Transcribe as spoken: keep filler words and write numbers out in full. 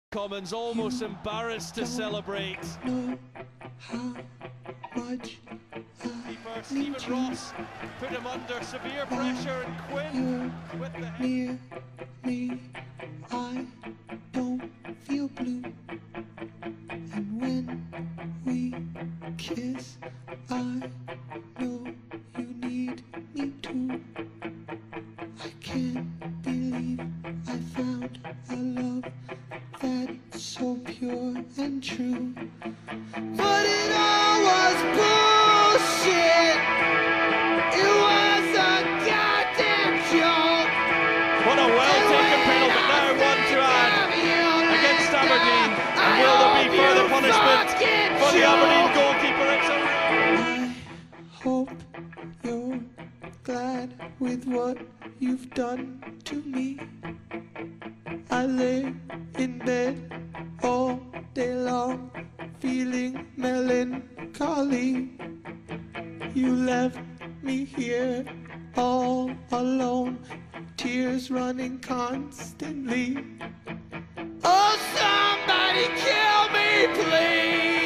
Commons almost embarrassed to celebrate. Know how much Keeper Stephen Ross put him under severe pressure, and Quinn with the head. near me, I don't feel blue. And when we kiss, I know you need me too. I can't believe I found a love that's so pure and true. But it all was bullshit. It was a goddamn joke. What a well-taken penalty, now one to add against Aberdeen. And will there be further punishment for the Aberdeen goalkeeper? It's a... I hope you're glad with what you've done to me. I lay in bed all day long, feeling melancholy. You left me here all alone, tears running constantly. Oh, somebody kill me, please!